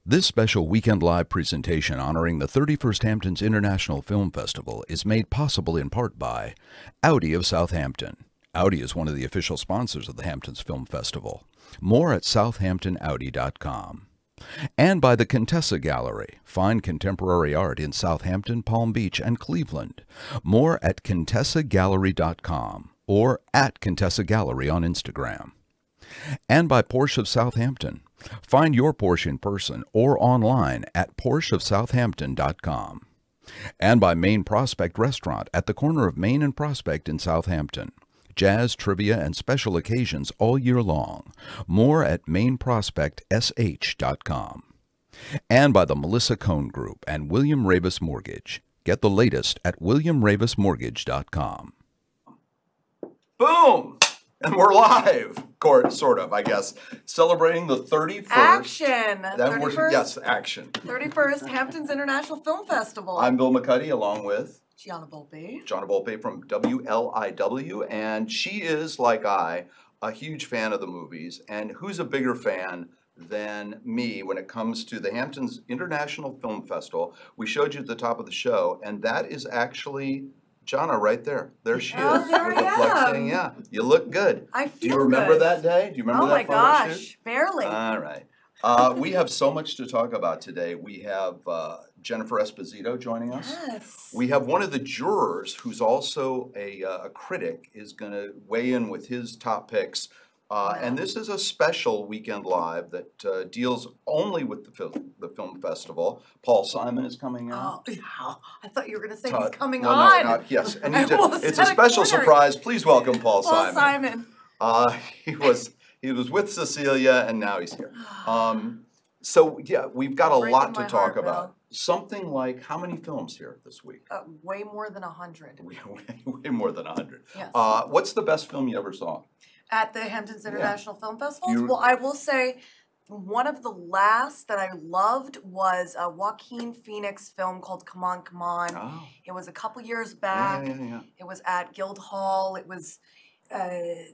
This special weekend live presentation honoring the 31st Hamptons International Film Festival is made possible in part by Audi of Southampton. Audi is one of the official sponsors of the Hamptons Film Festival. More at southamptonaudi.com. And by the Contessa Gallery, fine contemporary art in Southampton, Palm Beach, and Cleveland. More at contessagallery.com or at Contessa Gallery on Instagram. And by Porsche of Southampton. Find your Porsche in person or online at porscheofsouthampton.com. And by Main Prospect Restaurant at the corner of Main and Prospect in Southampton. Jazz, trivia, and special occasions all year long. More at mainprospectsh.com. And by the Melissa Cohn Group and William Ravis Mortgage. Get the latest at williamravismortgage.com. Boom! And we're live, sort of, I guess, celebrating the 31st. Action! 31st, yes, action. 31st Hamptons International Film Festival. I'm Bill McCuddy, along with Gianna Volpe. Gianna Volpe from WLIW, and she is, like I, a huge fan of the movies. And who's a bigger fan than me when it comes to the Hamptons International Film Festival? We showed you at the top of the show, and that is actually Gianna right there. There she is. Oh, there I am. Yeah, you look good. I feel Do you remember good. that day? Do you remember Oh that my photo gosh, shoot? barely. All right. We have so much to talk about today. We have Jennifer Esposito joining us. Yes. We have one of the jurors who's also a critic is going to weigh in with his top picks. And this is a special weekend live that deals only with the film festival. Paul Simon is coming out. Oh, yeah. I thought you were going to say he's coming well, on. No, not, yes, and I you did. almost It's said a a special corner. surprise. Please welcome Paul Paul Simon. He was with Cecilia, and now he's here. So yeah, we've got a Breaking lot to my talk heart, about. Bill. Something like how many films here this week? Way more than 100. Way more than 100. Yes. What's the best film you ever saw? At the Hamptons International Film Festival? You- Well, I will say one of the last that I loved was a Joaquin Phoenix film called Come On, Come On. Oh, It was a couple years back. yeah. It was at Guildhall. It was it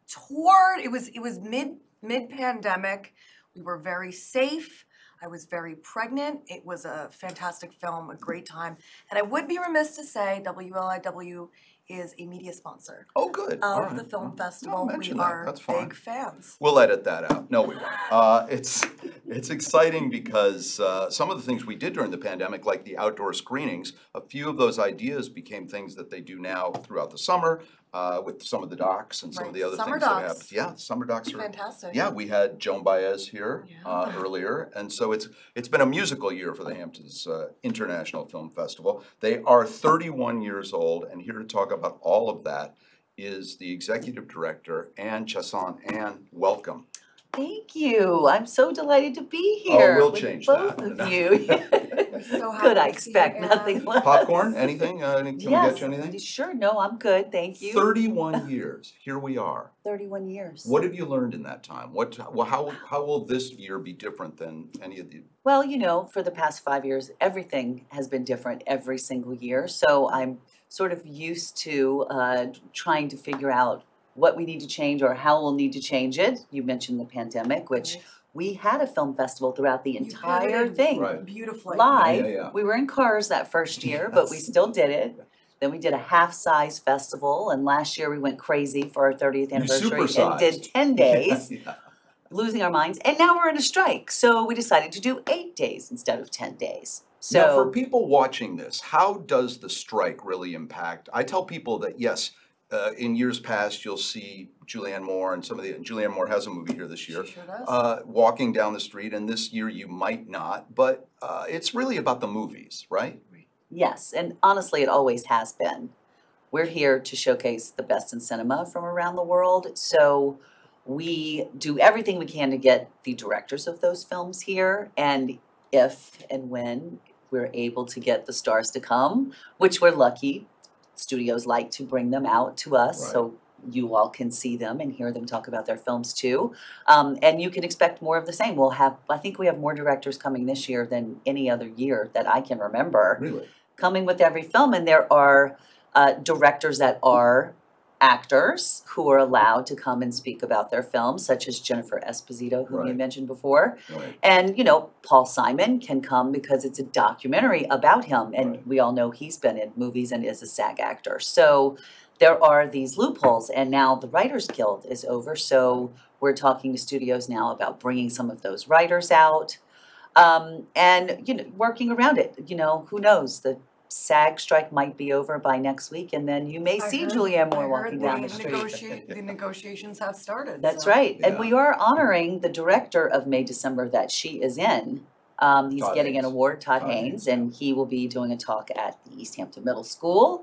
was mid pandemic. We were very safe. I was very pregnant. It was a fantastic film, a great time. And I would be remiss to say WLIW is a media sponsor Oh, good. All of right. the film Well, festival. We mention that. are That's fine. big fans. We'll edit that out. No, we won't. It's exciting because some of the things we did during the pandemic, like the outdoor screenings, a few of those ideas became things that they do now throughout the summer with some of the docs and some of the other Summer things that docs. happen. Yeah, summer docs are Fantastic. Yeah, we had Joan Baez here earlier, and so it's been a musical year for the Hamptons International Film Festival. They are 31 years old, and here to talk about all of that is the executive director, Anne Chasson. Anne, welcome. Thank you. I'm so delighted to be here. we'll with change both that. of you. So happy Could I to see expect you, Anne. nothing less? Popcorn? Anything? Can we Yes. get you anything? Sure. No, I'm good. Thank you. 31 years. Here we are. 31 years. What have you learned in that time? How will this year be different than any of the? Well, for the past 5 years, everything has been different every single year. So I'm sort of used to trying to figure out what we need to change or how we'll need to change it. You mentioned the pandemic, which we had a film festival throughout the entire pivoted thing. Right. Beautifully. Live. Yeah. We were in cars that first year, but we still did it. Then we did a half-size festival, and last year we went crazy for our 30th anniversary and supersized. did 10 days, Yeah. losing our minds. And now we're in a strike, so we decided to do 8 days instead of 10 days. Now, for So people watching this, how does the strike really impact? I tell people that yes, in years past you'll see Julianne Moore and Julianne Moore has a movie here this year, She sure does. walking down the street, and this year you might not. But it's really about the movies, right? yes, and honestly, it always has been. We're here to showcase the best in cinema from around the world, so we do everything we can to get the directors of those films here, and if and when we're able to get the stars to come, which we're lucky, studios like to bring them out to us, Right. so you all can see them and hear them talk about their films too. And you can expect more of the same. I think we have more directors coming this year than any other year that I can remember Really? coming with every film. And there are directors that are actors who are allowed to come and speak about their films, such as Jennifer Esposito, whom you Right. mentioned before. Right. And, Paul Simon can come because it's a documentary about him. And Right. we all know he's been in movies and is a SAG actor. So there are these loopholes. And now the Writers Guild is over. So we're talking to studios now about bringing some of those writers out. And, working around it. Who knows? The SAG strike might be over by next week, and then you may see Julianne Moore walking down the street. The negotiations have started. That's so. right. And Yeah. we are honoring the director of May December that she is in. He's Todd getting an Haynes. award, Todd Todd Haynes, Haynes, and he will be doing a talk at the East Hampton Middle School.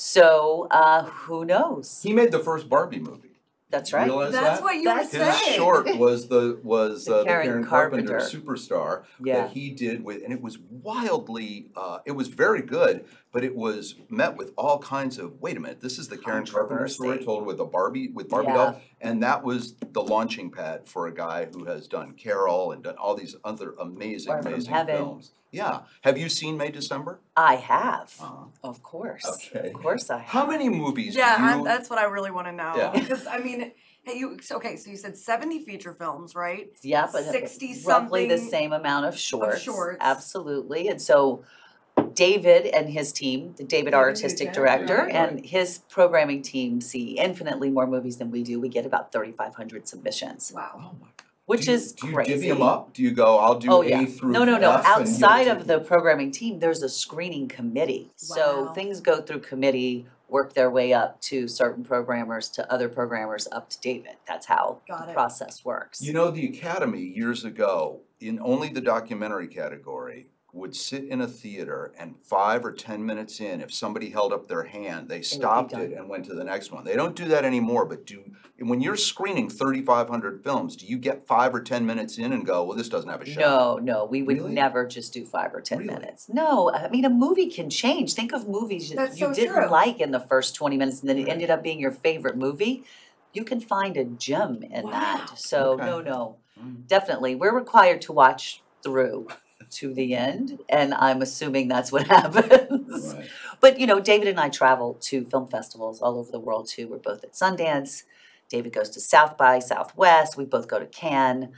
So who knows? He made the first Barbie movie. That's You right. realize That's that? what you were That's saying. His short was the Karen Karen Carpenter Carpenter. Superstar Yeah. that he did with, and it was wildly, it was very good, but it was met with all kinds of, wait a minute, this is the Karen Carpenter story Controversy. told with Barbie Yeah. doll, and that was the launching pad for a guy who has done Carol and done all these other amazing, Far From amazing Heaven. films. Yeah. Have you seen May December? I have. Uh-huh. Of course. Okay. Of course I have. How many movies Yeah, do you? that's what I really want to know. Yeah. Because I mean, hey, so you said 70 feature films, right? Yeah, but 60 roughly the something same amount of shorts. shorts. Absolutely. And so David and his team, David, our David artistic Nugent, director, right. and his programming team see infinitely more movies than we do. We get about 3,500 submissions, Wow. Oh my God. which is Do you crazy. divvy them up? Do you go, I'll do Oh, A yeah. through No. F? and Outside you'll of the programming team, there's a screening committee. So Wow. things go through committee, work their way up to certain programmers, to other programmers, up to David. That's how Got the it. process works. You know, the Academy years ago, in only the documentary category, would sit in a theater and 5 or 10 minutes in, if somebody held up their hand, they stopped it done. and went to the next one. They don't do that anymore, but when you're screening 3,500 films, do you get 5 or 10 minutes in and go, well, this doesn't have a shot? No, we would Really? never just do 5 or 10 Really? minutes. No, I mean, a movie can change. Think of movies that That's you so didn't true. like in the first 20 minutes and then it Right. ended up being your favorite movie. You can find a gem in Wow. that. So, Okay. no, Mm. definitely. We're required to watch through to the end, and I'm assuming that's what happens. Right. But, David and I travel to film festivals all over the world too. We're both at Sundance. David goes to South by Southwest. We both go to Cannes.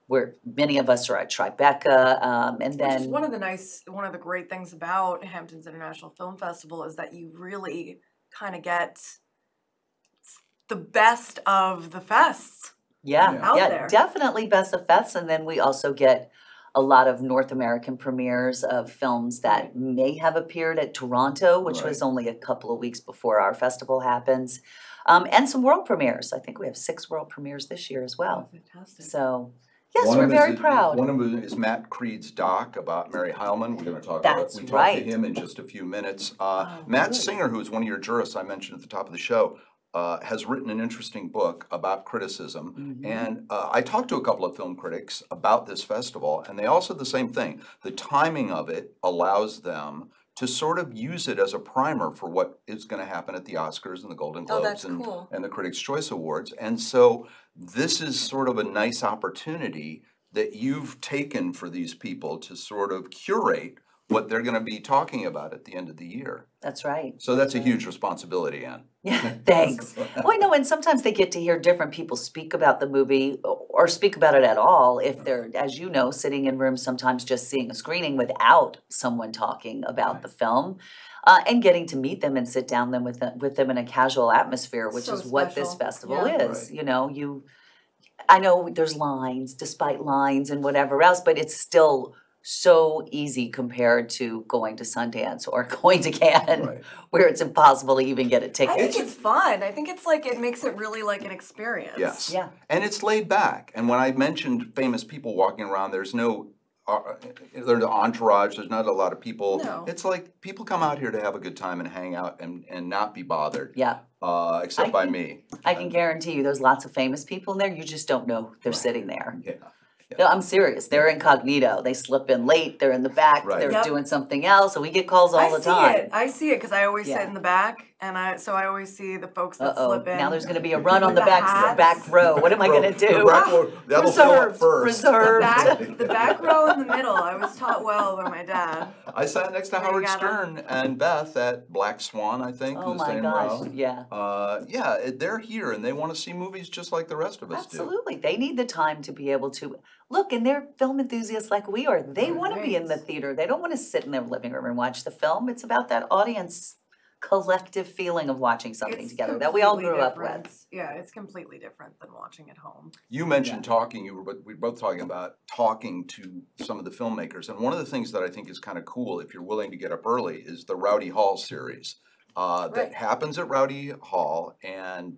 Many of us are at Tribeca, and Which is then one of the great things about Hamptons International Film Festival is that you really kind of get the best of the fests. yeah, out there. definitely best of fests. And then we also get a lot of North American premieres of films that may have appeared at Toronto, which was Right. only a couple of weeks before our festival happens, and some world premieres. I think we have 6 world premieres this year as well. Fantastic. So, yes, One we're of very is- proud. One of them is Matt Creed's doc about Mary Heilman. We're going to talk That's we talk to right. him in just a few minutes. Oh, Matt good. Singer, who is one of your jurists I mentioned at the top of the show, has written an interesting book about criticism. Mhm. And I talked to a couple of film critics about this festival, and they all said the same thing. The timing of it allows them to sort of use it as a primer for what is going to happen at the Oscars and the Golden Oh, Globes that's and, cool. and the Critics' Choice Awards. And so this is sort of a nice opportunity that you've taken for these people to sort of curate what they're going to be talking about at the end of the year. That's right. So that's a huge responsibility, Ann. Yeah, thanks. Well, I know, and sometimes they get to hear different people speak about the movie or speak about it at all if they're, as you know, sitting in rooms sometimes just seeing a screening without someone talking about the film. And getting to meet them and sit down with them in a casual atmosphere, which So is what this special. festival Yeah. is. Right. I know there's lines, despite lines and whatever else, but it's still so easy compared to going to Sundance or going to Cannes, Right. where it's impossible to even get a ticket. I think it's fun. I think it's like it makes it really like an experience. Yes. Yeah. And it's laid back. And when I mentioned famous people walking around, there's no entourage. There's not a lot of people. No. It's like people come out here to have a good time and hang out and not be bothered. Yeah. Except I by can- me. I can guarantee you there's lots of famous people in there. You just don't know they're sitting there. Yeah. No, I'm serious. They're incognito. They slip in late. They're in the back. Right. They're Yep. doing something else. And we get calls all the time. I see it because I always Yeah. sit in the back. and so I always see the folks that slip in. Now there's gonna be a run on the With the hats. back row. What am I gonna The do? back row, that'll fill up Reserved, first. the reserved. back row in the middle. I was taught well by my dad. I sat next to There you Howard got 'em. Stern and Beth at Black Swan, I think, Oh the my same gosh, row. yeah. They're here and they want to see movies just like the rest of us do. Absolutely. They need the time to be able to look, and they're film enthusiasts like we are. They want to be in the Right. theater. They don't want to sit in their living room and watch the film. It's about that audience collective feeling of watching something It's together that we all completely grew up different. with. Yeah, it's completely different than watching at home. You mentioned talking, we were both talking about talking to some of the filmmakers. And one of the things that I think is kind of cool, if you're willing to get up early, is the Rowdy Hall series. That Right. happens at Rowdy Hall, and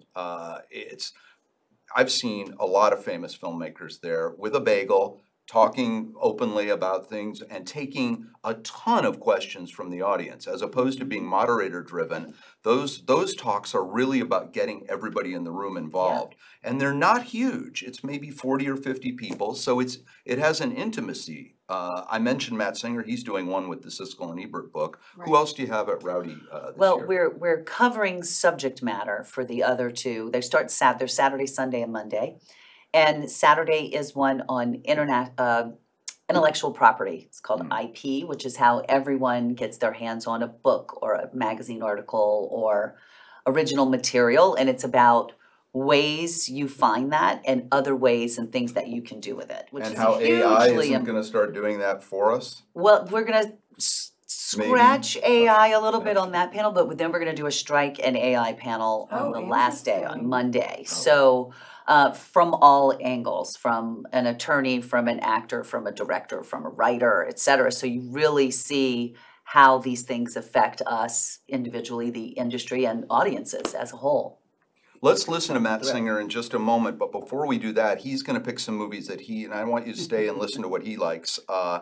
I've seen a lot of famous filmmakers there with a bagel, talking openly about things and taking a ton of questions from the audience, as opposed to being moderator driven. Those talks are really about getting everybody in the room involved. And they're not huge. It's maybe 40 or 50 people, so it has an intimacy. I mentioned Matt Singer, he's doing one with the Siskel and Ebert book. Right. Who else do you have at Rowdy this Well, year? we're covering subject matter for the other two. They start they're Saturday, Sunday, and Monday. And Saturday is one on intellectual property. It's called IP, which is how everyone gets their hands on a book or a magazine article or original material. And it's about ways you find that and other ways and things that you can do with it, which And is how AI hugely isn't going to start doing that for us? well, we're gonna scratch AI a little bit on that panel, but then we're gonna do a strike and AI panel on Oh, the last day, on interesting. Monday. So, from all angles, from an attorney, from an actor, from a director, from a writer, et cetera. So you really see how these things affect us individually, the industry, and audiences as a whole. Let's listen to Matt Singer in just a moment, but before we do that, he's going to pick some movies that and I want you to stay and listen to what he likes.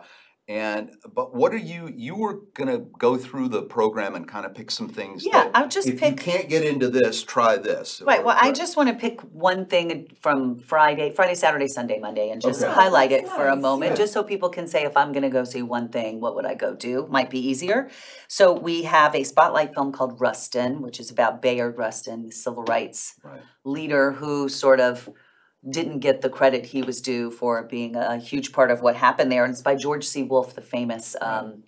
But what are you were going to go through the program and kind of pick some things Yeah, that I'll just if pick. you can't get into this, try this. Right, well, I Or- just want to pick one thing from Friday, Saturday, Sunday, Monday, and just Okay. highlight it That's for a nice, moment, yeah. just so people can say, if I'm gonna go see one thing, what would I go do? Might be easier. So we have a spotlight film called Rustin, which is about Bayard Rustin, the civil rights Right. leader who sort of didn't get the credit he was due for being a huge part of what happened there. And it's by George C. Wolfe, the famous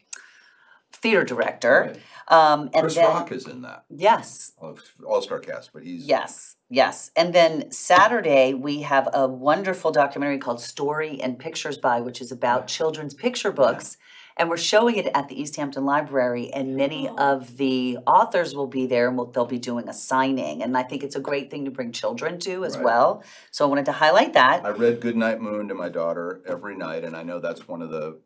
theater director. Right. And Chris then, Rock is in that. yes, All-star cast, but he's Yes. And then Saturday, we have a wonderful documentary called Story and Pictures By, which is about children's picture books. And we're showing it at the East Hampton Library, and many of the authors will be there, and they'll be doing a signing. And I think it's a great thing to bring children to as Right. well. So I wanted to highlight that. I read Goodnight Moon to my daughter every night, and I know that's one of the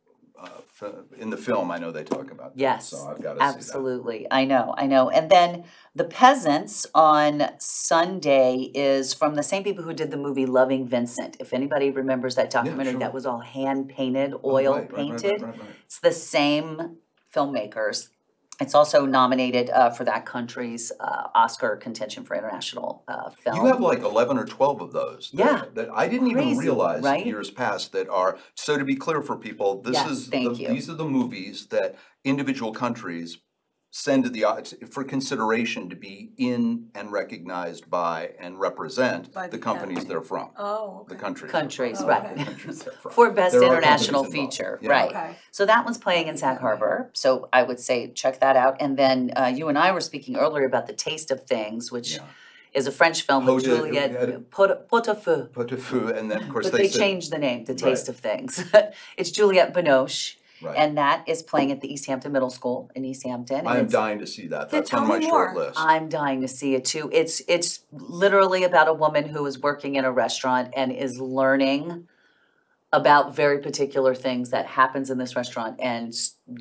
in the film. I know they talk about that, Yes, so I've got to see absolutely. I know. And then The Peasants on Sunday is from the same people who did the movie Loving Vincent. If anybody remembers that documentary, sure. that was all hand painted, that. oil Right. painted. Right. It's the same filmmakers. It's also nominated for that country's Oscar contention for international film. You have like 11 or 12 of those. Yeah. That I didn't even Crazy, realize right? years past that are. So to be clear for people, Yes, thank you. these are the movies that individual countries send to the for consideration to be in and recognized by and represent By the the companies Academy. they're from. Oh, The okay. countries. Countries, Oh, right. okay. The countries they're from. For Best There are International companies involved. Feature, Yeah. right. Okay. So that one's playing in Sag Harbor. So I would say check that out. And then you and I were speaking earlier about The Taste of Things, which Yeah. is a French film with Pot de- Juliette Pot-au-feu. Pot-au-feu, and then of course But they said- changed the name, The Taste Right. of Things. It's Juliette Binoche, Right. and that is playing at the East Hampton Middle School in East Hampton. and I am it's- dying to see that. Yeah, That's on tell my me short more. list. I'm dying to see it too. It's literally about a woman who is working in a restaurant and is learning about very particular things that happens in this restaurant and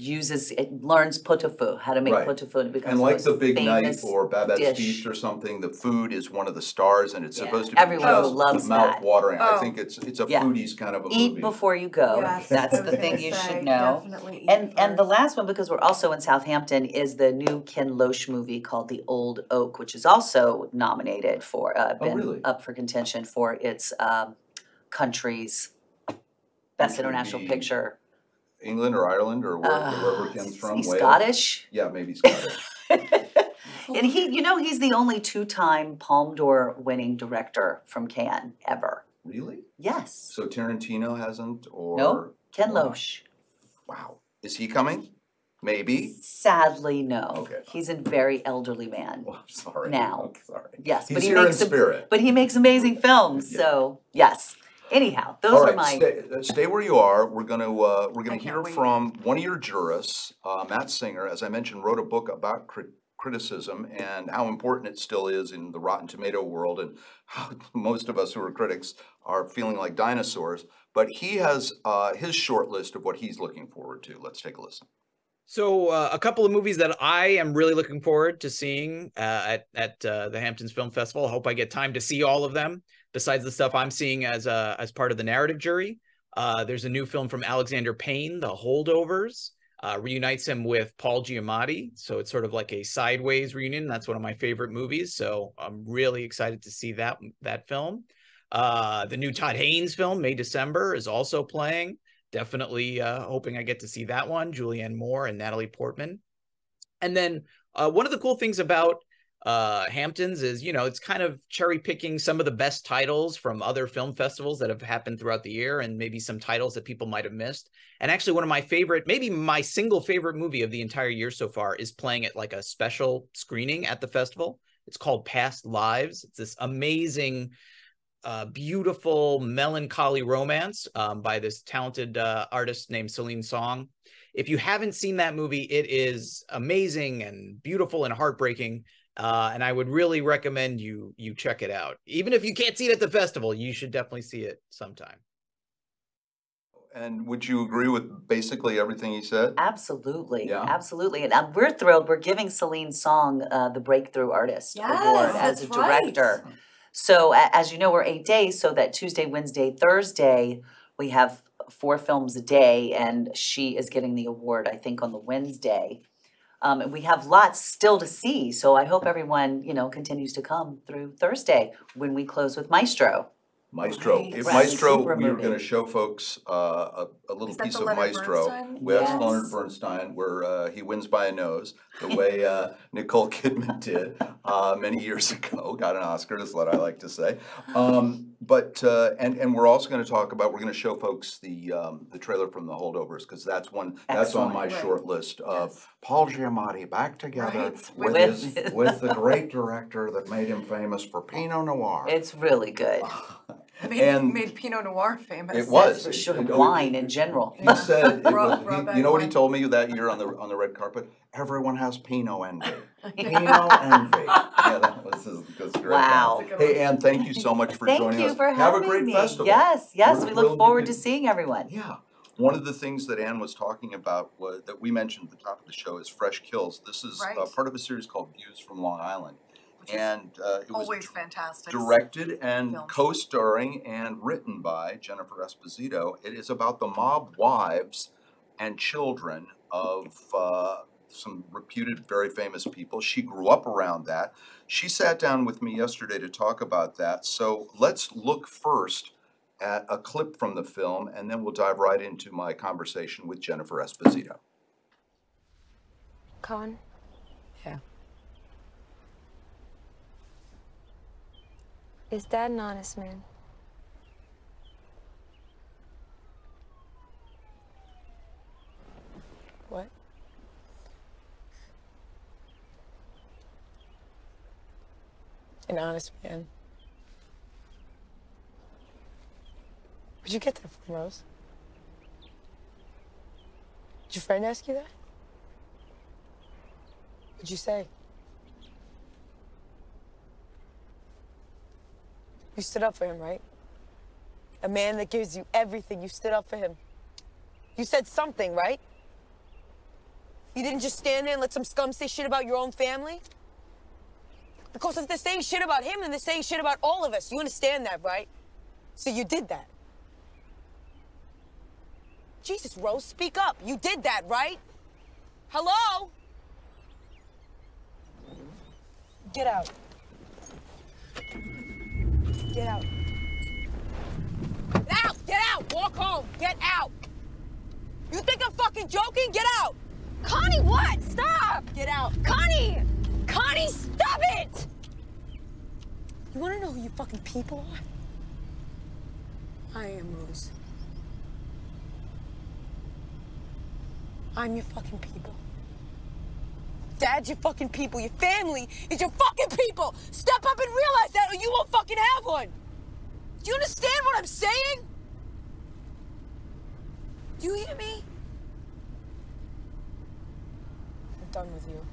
learns pot-au-feu, how to make Right. pot-au-feu. And it becomes And like most the Big Night famous or Babette's dish. Feast or something, the food is one of the stars, and it's Yeah, supposed to be everyone just loves that. mouth-watering. I Oh. think it's a Yeah. foodie's kind of a Eat movie. before you go. Yes, That's I was the gonna thing you say, should know. definitely eat And the first. last one, because we're also in Southampton, is the new Ken Loach movie called The Old Oak, which is also nominated for, been really? up for contention for its country's Best Which would International be Picture. England or Ireland or wherever Ken's from. Is he Wales? Scottish? Yeah, maybe Scottish. And he's the only 2-time Palme d'Or winning director from Cannes ever. Really? Yes. So Tarantino hasn't, or? Nope. Ken Wow. Loach. Wow. Is he coming? Maybe? Sadly, no. Okay. He's a very elderly man. Well, I'm sorry. Now. I'm sorry. Yes, He's but here in spirit. But he makes amazing films. Yeah. So yes. Anyhow, those All are right, my. stay where you are. We're gonna can't hear wait. from one of your jurists, Matt Singer. As I mentioned, wrote a book about criticism and how important it still is in the Rotten Tomato world, and how most of us who are critics are feeling like dinosaurs. But he has his short list of what he's looking forward to. Let's take a listen. So a couple of movies that I am really looking forward to seeing at the Hamptons Film Festival. I hope I get time to see all of them. Besides the stuff I'm seeing as part of the narrative jury, there's a new film from Alexander Payne, The Holdovers, reunites him with Paul Giamatti. So it's sort of like a sideways reunion. That's one of my favorite movies. So I'm really excited to see that film. The new Todd Haynes film, May December, is also playing. Definitely hoping I get to see that one. Julianne Moore and Natalie Portman. And then one of the cool things about Hamptons is, it's kind of cherry picking some of the best titles from other film festivals that have happened throughout the year, and maybe some titles that people might have missed. And actually one of my favorite, maybe my single favorite movie of the entire year so far is playing at like a special screening at the festival. It's called Past Lives. It's this amazing beautiful melancholy romance by this talented artist named Celine Song. If you haven't seen that movie, it is amazing and beautiful and heartbreaking. And I would really recommend you check it out. Even if you can't see it at the festival, you should definitely see it sometime. And would you agree with basically everything he said? Absolutely. Yeah. Absolutely. And we're thrilled. We're giving Celine Song the Breakthrough Artist Award as a that's right. director. So as you know, we're 8 days, so that Tuesday, Wednesday, Thursday, we have 4 films a day, and she is getting the award, I think, on the Wednesday. And we have lots still to see, so I hope everyone, continues to come through Thursday when we close with Maestro. Maestro. Right. If Right. Maestro, Super we were movie. going to show folks a little Is that piece the of Leonard Maestro. Bernstein? With Yes. Leonard Bernstein, where he wins by a nose, the way Nicole Kidman did many years ago. Got an Oscar, is what I like to say. But we're also going to talk about. We're going to show folks the trailer from The Holdovers, because that's on my Excellent. short list of Yes. Paul Giamatti back together Right. with the great director that made him famous for Pinot Noir. It's really good. Made Pinot Noir famous. It was. For sure. It- Wine in general. He said, Brought back you know what he wine. told me that year on the red carpet? Everyone has Pinot envy. Pinot envy. Yeah, that's great. Wow. Hey, Ann, thank you so much for Thank joining you us. for Have having a great me. festival. Yes, We're we thrilled look you forward could- to seeing everyone. Yeah. One of the things that Ann was talking about was that we mentioned at the top of the show is Fresh Kills. This is Right. part of a series called Views from Long Island. Which is And it was Always fantastic. directed and films. co-starring and written by Jennifer Esposito. It is about the mob wives and children of some reputed, very famous people. She grew up around that. She sat down with me yesterday to talk about that. So let's look first at a clip from the film, and then we'll dive right into my conversation with Jennifer Esposito. Con? Yeah. Is Dad an honest man? What? An honest man. Where'd you get that from, Rose? Did your friend ask you that? What'd you say? You stood up for him, right? A man that gives you everything, you stood up for him. You said something, right? You didn't just stand there and let some scum say shit about your own family? Because if they're saying shit about him, then they're saying shit about all of us. You understand that, right? So you did that. Jesus, Rose, speak up. You did that, right? Hello? Get out. Get out. Get out! Get out! Walk home! Get out! You think I'm fucking joking? Get out! Connie, what? Stop! Get out! Connie! Connie, stop it! You wanna know who you fucking people are? I am, Rose. I'm your fucking people. Dad's your fucking people. Your family is your fucking people. Step up and realize that or you won't fucking have one. Do you understand what I'm saying? Do you hear me? I'm done with you.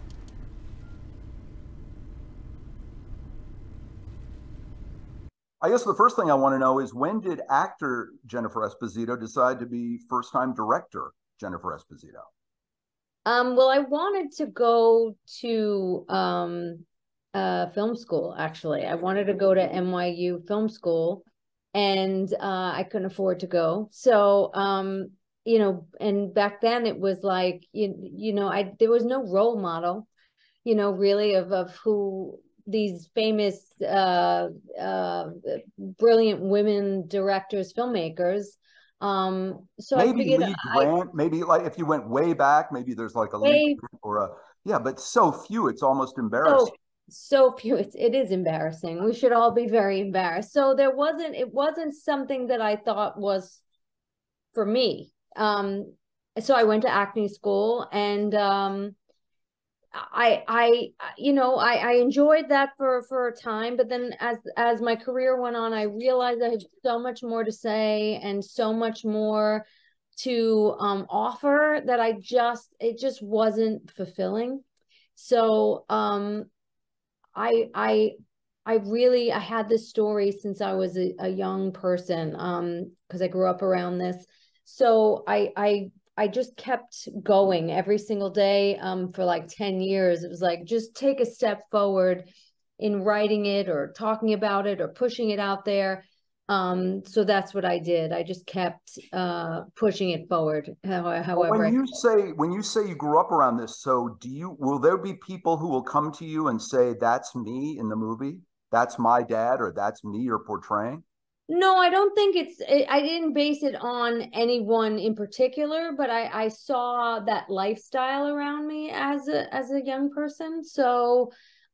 I guess the first thing I want to know is, when did actor Jennifer Esposito decide to be first-time director Jennifer Esposito? Well, I wanted to go to film school, actually. I wanted to go to NYU film school, and I couldn't afford to go. So, you know, and back then it was like, there was no role model, really of who these famous, brilliant women directors, filmmakers. So Maybe I figured Lee Grant, maybe like if you went way back, maybe there's like a Lee Grant or a, yeah, but so few, it's almost embarrassing. So few, it is embarrassing. We should all be very embarrassed. So it wasn't something that I thought was for me. So I went to acting school, and I enjoyed that for a time, but then as my career went on, I realized I had so much more to say and so much more to offer that it just wasn't fulfilling. So I had this story since I was a young person, because I grew up around this. So I just kept going every single day for like 10 years. It was like, just take a step forward in writing it or talking about it or pushing it out there. So that's what I did. I just kept pushing it forward. However, when you say you grew up around this, so will there be people who will come to you and say, that's me in the movie? That's my dad, or that's me you're portraying? No, I don't think I didn't base it on anyone in particular, but I saw that lifestyle around me as a young person. So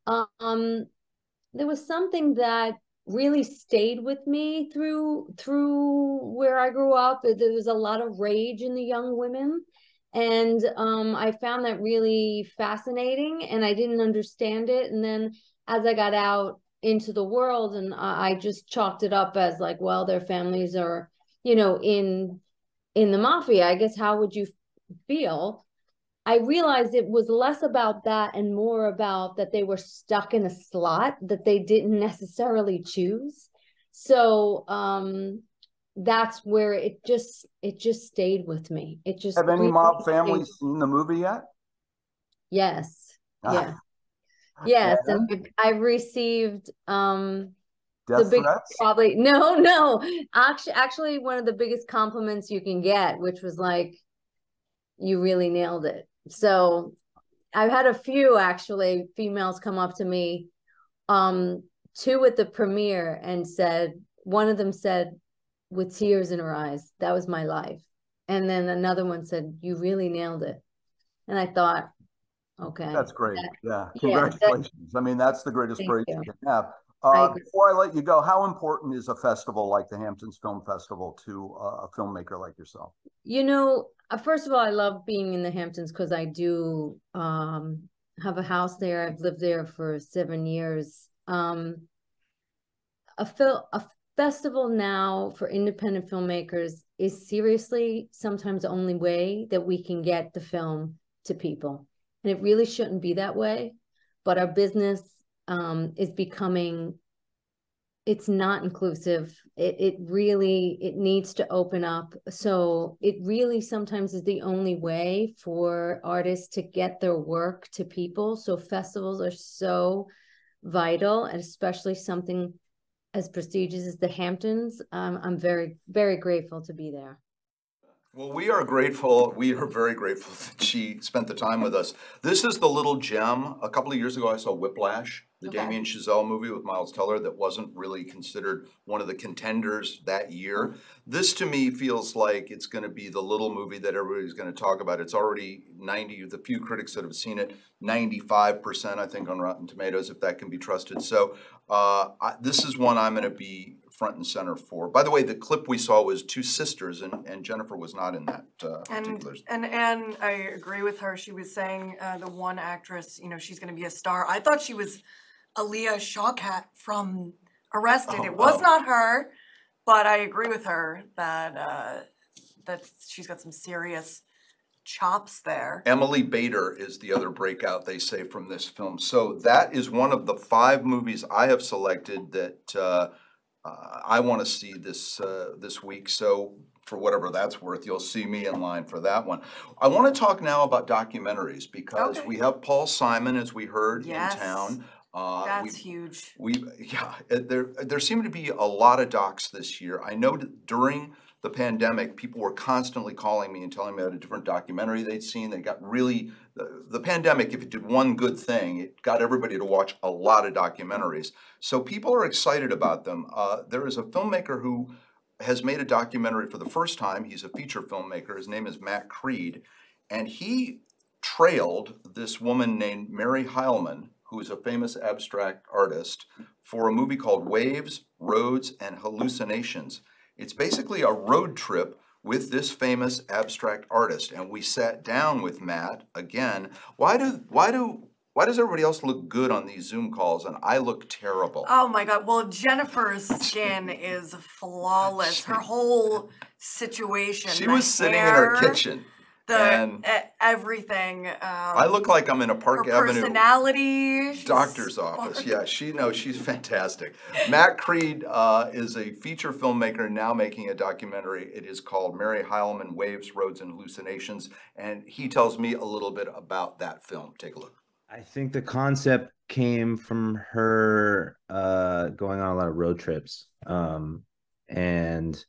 there was something that really stayed with me through where I grew up. There was a lot of rage in the young women. And I found that really fascinating, and I didn't understand it. And then as I got out into the world, and I just chalked it up as like, well, their families are, in the mafia. I guess, how would you feel? I realized it was less about that and more about that they were stuck in a slot that they didn't necessarily choose. So that's where it just stayed with me. It just Have any really mob families seen the movie yet? Yes. Yeah. Yes, and I've received death the big threats? probably no. Actually one of the biggest compliments you can get, which was like, you really nailed it. So I've had a few actually females come up to me, two at the premiere, and one of them said with tears in her eyes, that was my life. And then another one said, you really nailed it. And I thought, okay. That's great. Yeah. Congratulations. I mean, that's the greatest praise you can have. Before I let you go, how important is a festival like the Hamptons Film Festival to a filmmaker like yourself? First of all, I love being in the Hamptons because I do have a house there. I've lived there for 7 years. A festival now for independent filmmakers is seriously sometimes the only way that we can get the film to people. And it really shouldn't be that way. But our business is becoming, it's not inclusive. It needs to open up. So it really sometimes is the only way for artists to get their work to people. So festivals are so vital, and especially something as prestigious as the Hamptons. I'm very, very grateful to be there. Well, we are grateful. We are very grateful that she spent the time with us. This is the little gem. A couple of years ago, I saw Whiplash, the Okay. Damien Chazelle movie with Miles Teller that wasn't really considered one of the contenders that year. This to me feels like it's going to be the little movie that everybody's going to talk about. It's already 90, the few critics that have seen it, 95% I think on Rotten Tomatoes, if that can be trusted. So this is one I'm going to be front and center for. By the way, the clip we saw was two sisters, and Jennifer was not in that particular. And Anne, I agree with her. She was saying the one actress, you know, she's going to be a star. I thought she was Aaliyah Shawkat from Arrested. Oh, It was wow. not her, but I agree with her that that she's got some serious chops there. Emily Bader is the other breakout, they say, from this film. So that is one of the 5 movies I have selected that I want to see this week. So for whatever that's worth, you'll see me in line for that one. I want to talk now about documentaries because Okay. we have Paul Simon, as we heard, Yes. in town. That's huge. There seem to be a lot of docs this year. I know that during the pandemic, people were constantly calling me and telling me about a different documentary they'd seen. They got really, the pandemic, if it did one good thing, it got everybody to watch a lot of documentaries. So people are excited about them. There is a filmmaker who has made a documentary for the first time. He's a feature filmmaker. His name is Matt Creed. And he trailed this woman named Mary Heilman, who is a famous abstract artist, for a movie called Waves, Roads, and Hallucinations. It's basically a road trip with this famous abstract artist. And we sat down with Matt again. Why does everybody else look good on these Zoom calls and I look terrible? Oh my God. Well, Jennifer's skin is flawless. Her whole situation. She the was sitting in her hair, kitchen. and everything. I look like I'm in a Park her Avenue personality. she's doctor's office. Yeah, she's fantastic. Matt Creed is a feature filmmaker now making a documentary. It is called Mary Heilman, Waves, Roads, and Hallucinations. And he tells me a little bit about that film. Take a look. I think the concept came from her going on a lot of road trips and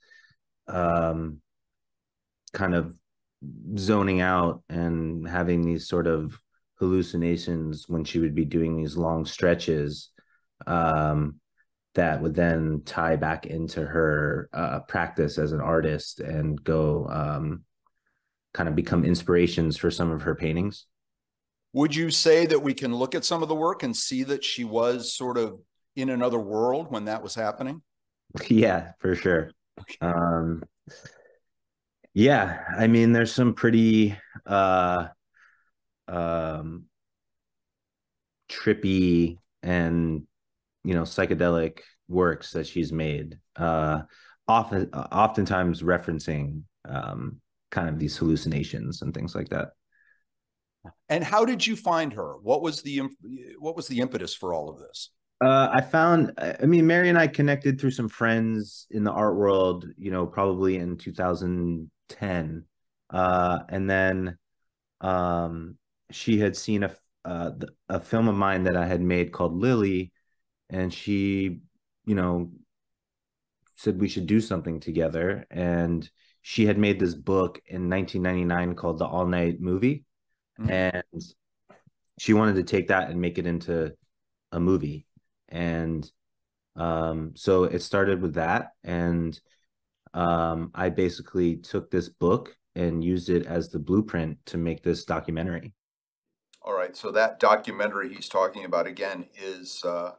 kind of zoning out and having these sort of hallucinations when she would be doing these long stretches that would then tie back into her practice as an artist and go kind of become inspirations for some of her paintings. Would you say that we can look at some of the work and see that she was sort of in another world when that was happening? Yeah, for sure. Yeah, I mean, there's some pretty trippy and, you know, psychedelic works that she's made, oftentimes referencing kind of these hallucinations and things like that. And how did you find her? What was the impetus for all of this? I mean, Mary and I connected through some friends in the art world, you know, probably in 2010. And then she had seen a film of mine that I had made called Lily, and she, you know, said we should do something together. And she had made this book in 1999 called The All Night Movie. Mm-hmm. And she wanted to take that and make it into a movie. And so it started with that. And I basically took this book and used it as the blueprint to make this documentary. All right, so that documentary he's talking about again is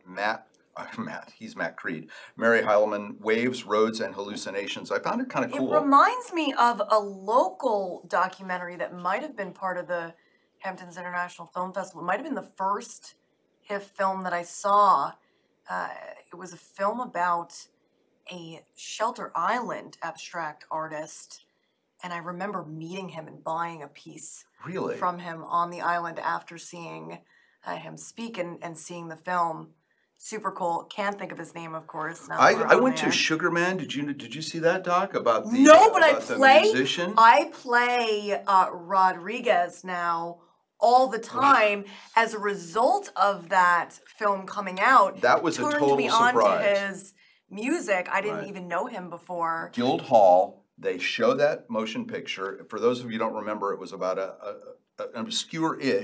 he's Matt Creed. Mary Heilman, Waves, Roads, and Hallucinations. I found it kind of cool. It reminds me of a local documentary that might have been part of the Hamptons International Film Festival. It might have been the first HIF film that I saw. It was a film about a Shelter Island abstract artist, and I remember meeting him and buying a piece from him on the island after seeing him speak and seeing the film. Super cool. Can't think of his name, of course. I went to Sugar Man. Did you see that doc about the but the musician? I play Rodriguez now all the time as a result of that film coming out. That was a total me surprise. Onto his music. I didn't even know him before. Guildhall, they show that motion picture. For those of you who don't remember, it was about an obscure-ish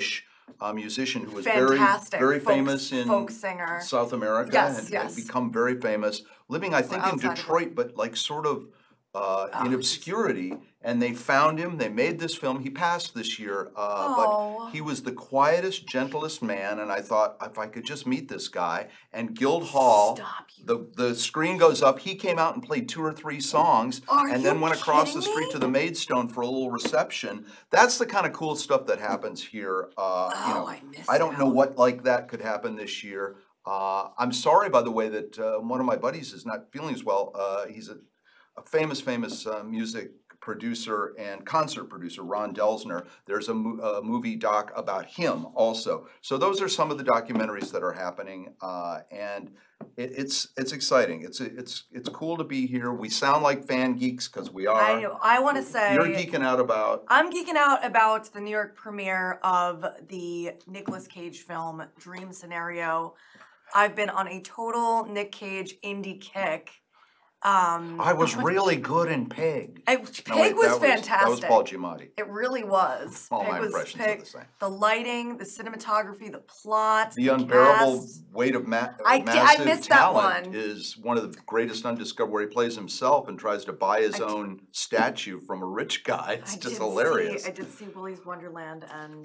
musician who was Fantastic very folk- famous in folk singer. South America, Yes, and yes. had become very famous, living I think in outside of Detroit, but like sort of in he's- obscurity. And they found him. They made this film. He passed this year, Oh. but he was the quietest, gentlest man. And I thought, if I could just meet this guy. And Guildhall, Stop you. the screen goes up. He came out and played 2 or 3 songs, Are and you then went across the kidding street me? to the Maidstone for a little reception. That's the kind of cool stuff that happens here. I missed I don't know out. what like that could happen this year. I'm sorry, by the way, that one of my buddies is not feeling as well. He's a famous music producer and concert producer, Ron Delsner. There's a movie doc about him also. So those are some of the documentaries that are happening, and it's exciting. It's cool to be here. We sound like fan geeks because we are. I know. I want to say You're geeking out about. I'm geeking out about the New York premiere of the Nicolas Cage film Dream Scenario. I've been on a total Nick Cage indie kick. I was really good in Peg. Peg No, wait, was that fantastic. That was Paul Giamatti. It really was. All Peg my was impressions Peg. are the same. The lighting, the cinematography, the plot, The unbearable cast. weight of I massive missed that talent one. is one of the greatest undiscovered, where he plays himself and tries to buy his own statue from a rich guy. It's just hilarious. I did see Willy's Wonderland and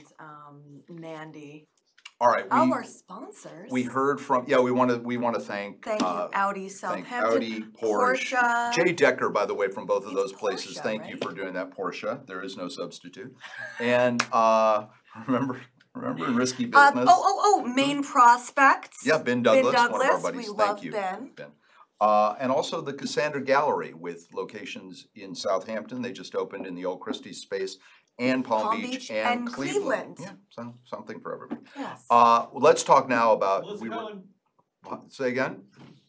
Mandy. All right, Our sponsors. we heard from we want to thank Thank you, Audi, thank Southampton, Audi, Porsche, Jay Decker, by the way, from both of those places. Porsche, Thank you right? for doing that, Porsche. There is no substitute. And remember in Risky Business. Main Prospects. Yeah, Ben Douglas, one of our Douglas, buddies. we Thank love you, Ben. And also the Cassandra Gallery with locations in Southampton. They just opened in the Old Christie's space, and Palm Beach and Cleveland. Yeah, so something for everybody. Yes. Let's talk now about. Melissa Cohen. Say again?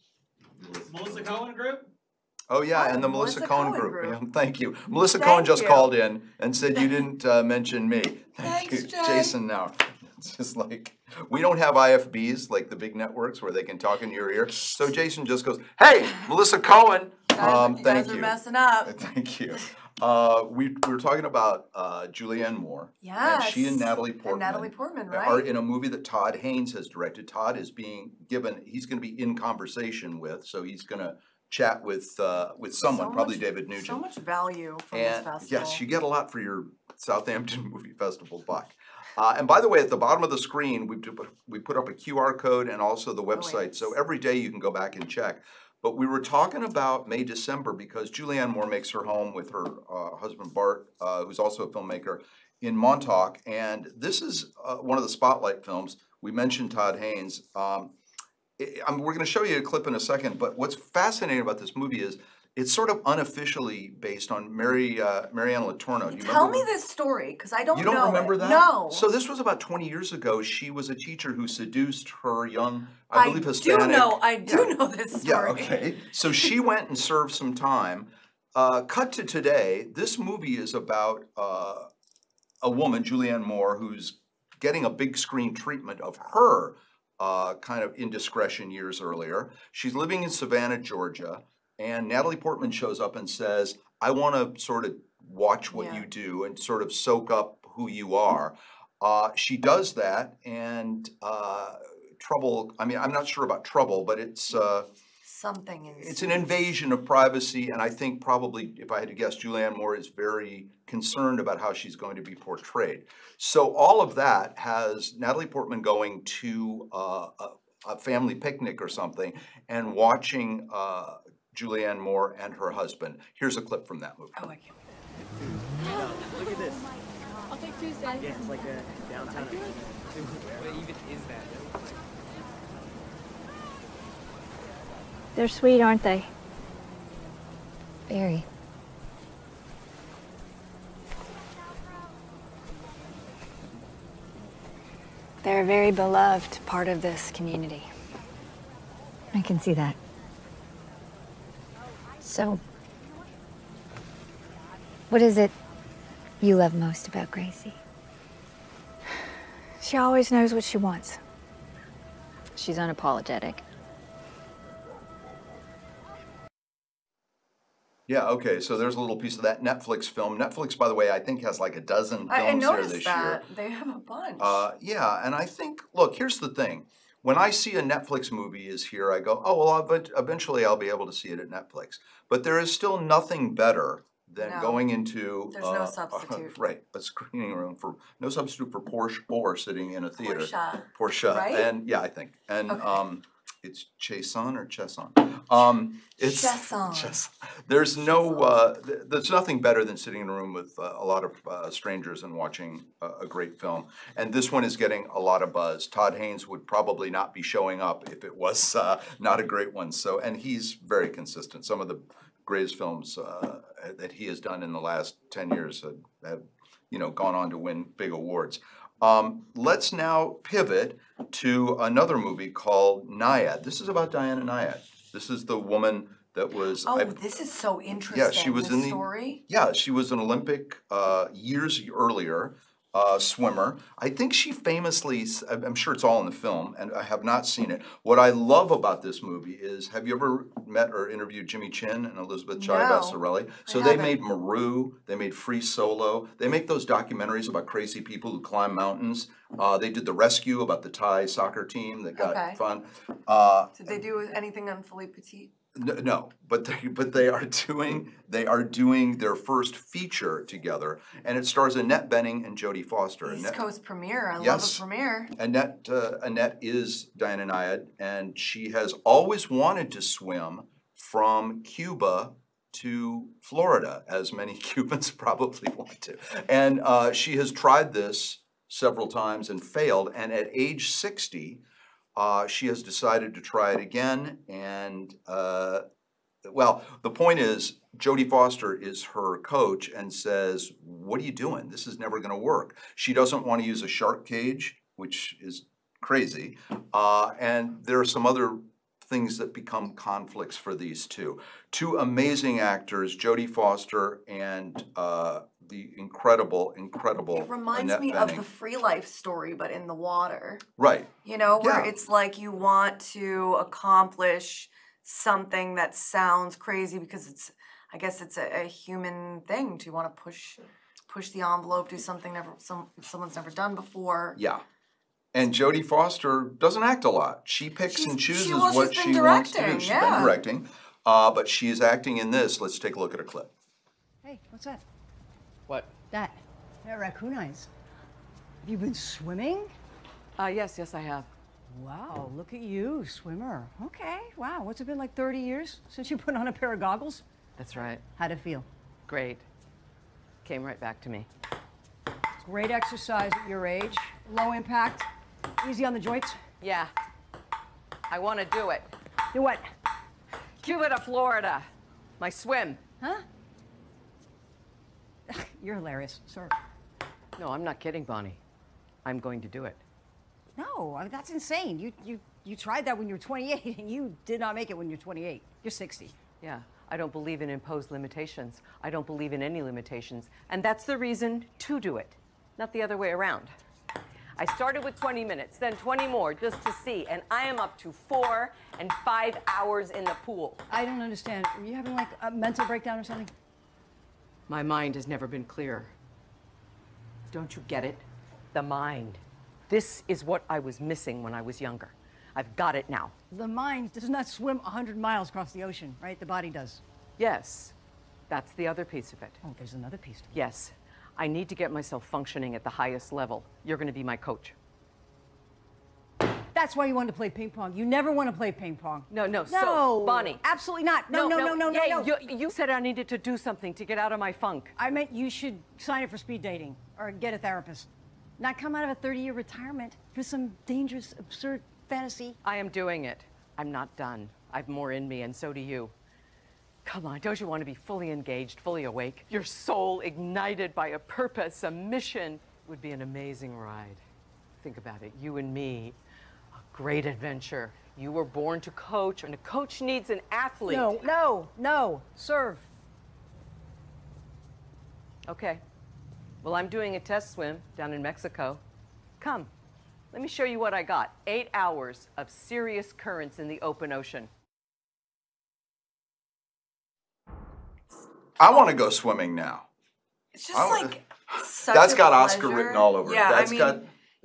Melissa Cohen Group? Oh, yeah, Oh, and the Melissa Cohen Group. Group. Yeah, thank you. Melissa Thank Cohen just you. called in and said you didn't mention me. Thank Thanks, you. Jay. Jason now. It's just like, we don't have IFBs like the big networks where they can talk in your ear. So Jason just goes, hey, Melissa Cohen. You Thank guys are you. messing up. Thank you. We were talking about Julianne Moore. Yes. And she and Natalie Portman. Right? Are in a movie that Todd Haynes has directed. Todd is being given, he's going to be in conversation with, so he's going to chat with someone, So probably much- David Nugent. So much value from this And festival. yes, you get a lot for your Southampton Movie Festival buck. And by the way, at the bottom of the screen, we put up a QR code and also the website. So every day you can go back and check. But we were talking about May, December because Julianne Moore makes her home with her husband Bart, who's also a filmmaker, in Montauk. And this is one of the spotlight films. We mentioned Todd Haynes. We're going to show you a clip in a second. But what's fascinating about this movie is it's sort of unofficially based on Marianne Letourneau. Do you Tell remember? me this story, because I don't know. You don't remember it. that? No. So this was about 20 years ago. She was a teacher who seduced her young, I believe, Hispanic. I do know this Yeah, story. okay. So she went and served some time. Cut to today, this movie is about a woman, Julianne Moore, who's getting a big screen treatment of her kind of indiscretion years earlier. She's living in Savannah, Georgia, and Natalie Portman shows up and says, I want to sort of watch what you do and sort of soak up who you are. She does that, and trouble, I mean, I'm not sure about trouble, but it's Something in it's an invasion of privacy, and I think probably, if I had to guess, Julianne Moore is very concerned about how she's going to be portrayed. So all of that has Natalie Portman going to a family picnic or something and watching Julianne Moore and her husband. Here's a clip from that movie. Oh, I can't. Look at this. I'll take Tuesday. Yeah, it's like a downtown. What even is that? They're sweet, aren't they? Very. They're a very beloved part of this community. I can see that. So, what is it you love most about Gracie? She always knows what she wants. She's unapologetic. Yeah, okay, so there's a little piece of that Netflix film. Netflix, by the way, I think has like a dozen films I here noticed this that. year. They have a bunch. Yeah, and I think, look, here's the thing. When I see a Netflix movie is here, I go, oh, well, but eventually I'll be able to see it at Netflix. But there is still nothing better than No, going into there's no substitute. right, a screening room for no substitute for Porsche or sitting in a theater. Porsche, right? And yeah, I think. And Okay. it's Chason or Chesson. It's Chesson. there's there's nothing better than sitting in a room with a lot of strangers and watching a great film. And this one is getting a lot of buzz. Todd Haynes would probably not be showing up if it was not a great one. So, and he's very consistent. Some of the greatest films that he has done in the last 10 years have gone on to win big awards. Let's now pivot to another movie called Nyad. This is about Diana Nyad. This is the woman that was. Oh, this is so interesting. Yeah, she was in the story. Yeah, she was an Olympic years earlier swimmer. I think she famously. I'm sure it's all in the film, and I have not seen it. What I love about this movie is, have you ever met or interviewed Jimmy Chin and Elizabeth Chavez-Sorelli? So they made Maru, they made Free Solo, they make those documentaries about crazy people who climb mountains. They did The Rescue about the Thai soccer team that got fun. Did they do anything on Philippe Petit? No, but they are doing their first feature together, and it stars Annette Bening and Jodie Foster. East Coast premiere. I love a premiere. Annette is Diana Nyad, and she has always wanted to swim from Cuba to Florida, as many Cubans probably want to. And she has tried this several times and failed. And at age 60. She has decided to try it again, and well, the point is, Jodie Foster is her coach and says, "What are you doing? This is never going to work." She doesn't want to use a shark cage, which is crazy, and there are some other things that become conflicts for these two. Two amazing actors, Jodie Foster and the incredible It reminds Annette me Bening. of the Free Life story, but in the water. Right. Where it's like you want to accomplish something that sounds crazy because I guess it's a human thing to want to push the envelope, do something someone's never done before. Yeah. And Jodie Foster doesn't act a lot. She picks and chooses what she wants to do. She's been directing, but she is acting in this. Let's take a look at a clip. Hey, what's that? What? That raccoon eyes. Have you been swimming? Yes, I have. Wow, look at you, swimmer. Okay, wow. What's it been, like 30 years since you put on a pair of goggles? That's right. How'd it feel? Great. Came right back to me. Great exercise at your age. Low impact. Easy on the joints. Yeah. I want to do it. Do what? Cuba to Florida. My swim. Huh? You're hilarious, sir. No, I'm not kidding, Bonnie. I'm going to do it. No, I mean, that's insane. You tried that when you were 28, and you did not make it when you're 28. You're 60. Yeah, I don't believe in imposed limitations. I don't believe in any limitations. And that's the reason to do it, not the other way around. I started with 20 minutes, then 20 more just to see, and I am up to 4 and 5 hours in the pool. I don't understand. Are you having like a mental breakdown or something? My mind has never been clearer. Don't you get it? The mind. This is what I was missing when I was younger. I've got it now. The mind does not swim 100 miles across the ocean, right? The body does. Yes, that's the other piece of it. Oh, there's another piece to it. Yes, I need to get myself functioning at the highest level. You're going to be my coach. That's why you wanted to play ping pong. You never want to play ping pong. No, so, Bonnie. Absolutely not. No. You said I needed to do something to get out of my funk. I meant you should sign up for speed dating or get a therapist. Not come out of a 30-year retirement for some dangerous, absurd fantasy. I am doing it. I'm not done. I've more in me, and so do you. Come on, don't you want to be fully engaged, fully awake? Your soul ignited by a purpose, a mission. It would be an amazing ride. Think about it, you and me. Great adventure. You were born to coach, and a coach needs an athlete. No. Serve. Okay. Well, I'm doing a test swim down in Mexico. Come, let me show you what I got. 8 hours of serious currents in the open ocean. I want to go swimming now. It's just like such That's a got Oscar pleasure. written all over it. Yeah, That's I mean, got.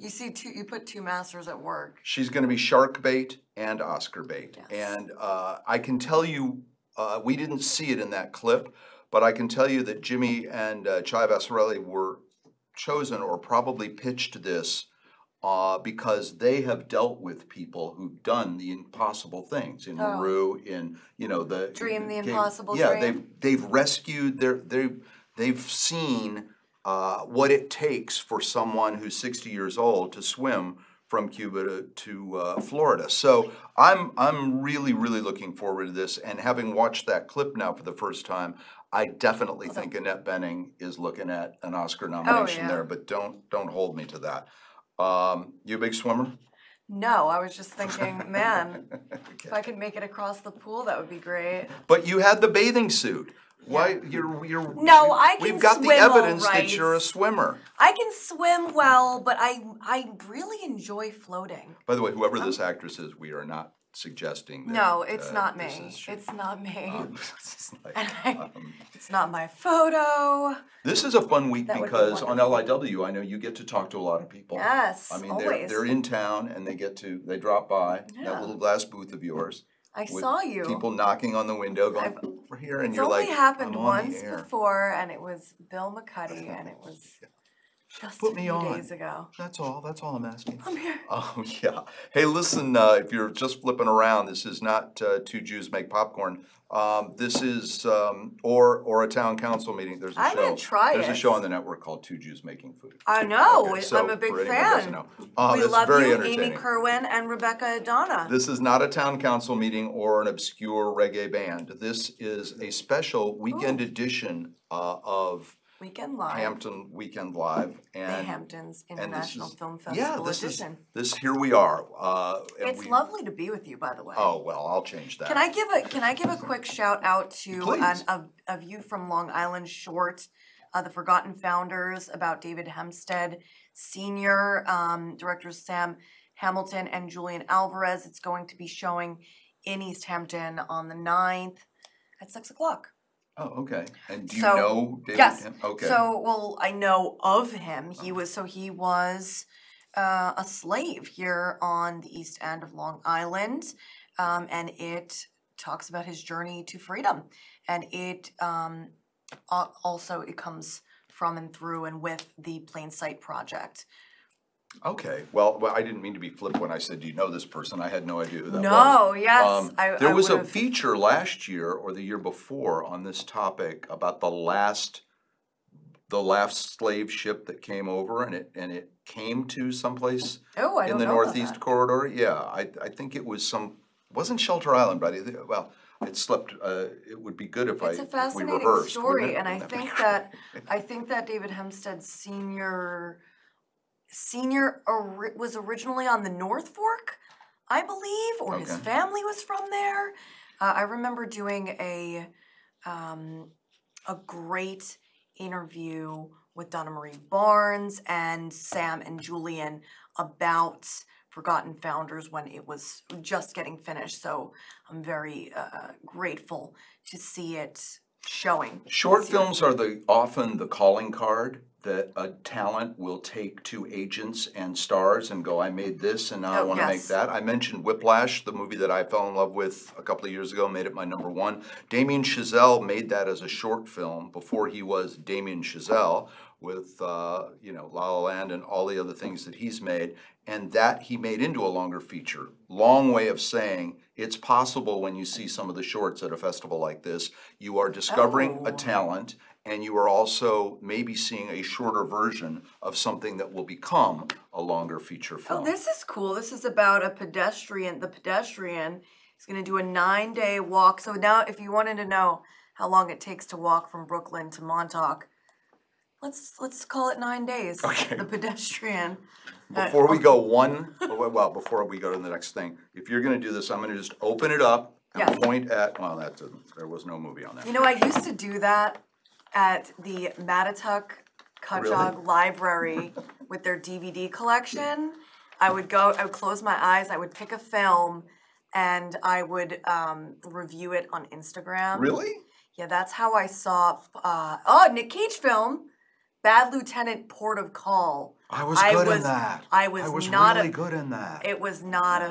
you put two masters at work. She's going to be shark bait and Oscar bait. Yes. And I can tell you, we didn't see it in that clip, but I can tell you that Jimmy and Chai Vasarhelyi were chosen or probably pitched this because they have dealt with people who've done the impossible things in Maru, in the Dream the impossible yeah, dream. they've rescued they've seen what it takes for someone who's 60 years old to swim from Cuba to Florida. So I'm really looking forward to this, and having watched that clip now for the first time, I definitely think Annette Bening is looking at an Oscar nomination there, but don't hold me to that. You a big swimmer? No, I was just thinking, man, if I could make it across the pool, that would be great. But you had the bathing suit. Why you're No, I can We've got the swim all evidence right. that you're a swimmer. I can swim well, but I really enjoy floating. By the way, whoever this actress is, we are not suggesting that. No, it's not this me. is It's not me. it's like, It's not my photo. This is a fun week That would be because on wonderful. LIW, I know you get to talk to a lot of people. Yes, I mean, always. they're in town and they drop by Yeah. that little glass booth of yours. I with saw you. People knocking on the window, going, "We're here," and It's you're only like, happened "I'm on the once air." before, and it was Bill McCuddy, and it was just Put a me few on. days ago. That's all. That's all I'm asking. I'm here. Oh yeah. Hey, listen. If you're just flipping around, this is not Two Jews Make Popcorn. This is or a town council meeting. There's a I'm show. gonna try There's a it. show on the network called Two Jews Making Food. I know. Okay, so I'm a big for anyone who doesn't fan. know. We That's love very you, entertaining. Amy Kerwin and Rebecca Adana. This is not a town council meeting or an obscure reggae band. This is a special weekend edition of Weekend Live. Hampton Weekend Live, The and Hamptons and this International is- Film yeah, Festival this edition. is here we are. And It's we- lovely to be with you, by the way. Oh well, I'll change that. Can I give a quick shout out to Please. a View from Long Island short, The Forgotten Founders, about David Hempstead Sr., directors Sam Hamilton and Julian Alvarez. It's going to be showing in East Hampton on the 9th at 6 o'clock. Oh, okay. And do you So, know David? yes. Okay. So, well, I know of him. He was a slave here on the East End of Long Island, and it talks about his journey to freedom, and it also it comes from and through and with the Plain Sight Project. Okay. Well, I didn't mean to be flip when I said, "Do you know this person?" I had no idea who that was. No, yes, There was a would've- feature last year or the year before on this topic about the last slave ship that came over, and it came to someplace Oh, I in don't the know about Northeast that. corridor. Yeah, I think it was wasn't Shelter Island, but it slipped. It would be good if It's a if we fascinating rehearsed. story, wouldn't it? and I Wouldn't that be think that David Hempstead Sr. Was originally on the North Fork, I believe, or his Okay. family was from there. I remember doing a great interview with Donna Marie Barnes and Sam and Julian about Forgotten Founders when it was just getting finished. So I'm very grateful to see it showing. Short films are often the calling card that a talent will take to agents and stars and go, "I made this and now I want to make yes. that." I mentioned Whiplash, the movie that I fell in love with a couple of years ago, made it my #1. Damien Chazelle made that as a short film before he was Damien Chazelle with La La Land and all the other things that he's made, and that he made into a longer feature. Long way of saying it's possible when you see some of the shorts at a festival like this, you are discovering a talent, and you are also maybe seeing a shorter version of something that will become a longer feature film. Oh, this is cool. This is about a pedestrian. The pedestrian is going to do a 9-day walk. So now, if you wanted to know how long it takes to walk from Brooklyn to Montauk, let's call it 9 days. Okay. The pedestrian. Before we go before we go to the next thing, if you're going to do this, I'm going to just open it up and Yes. point at. Well, there was no movie on that. You know, I used to do that at the Mattatuck Cudgegog Really? Library with their DVD collection. I would close my eyes, I would pick a film, and I would review it on Instagram. Really? Yeah, that's how I saw, Nick Cage film, Bad Lieutenant Port of Call. I was good in that. I was not really good in that. It was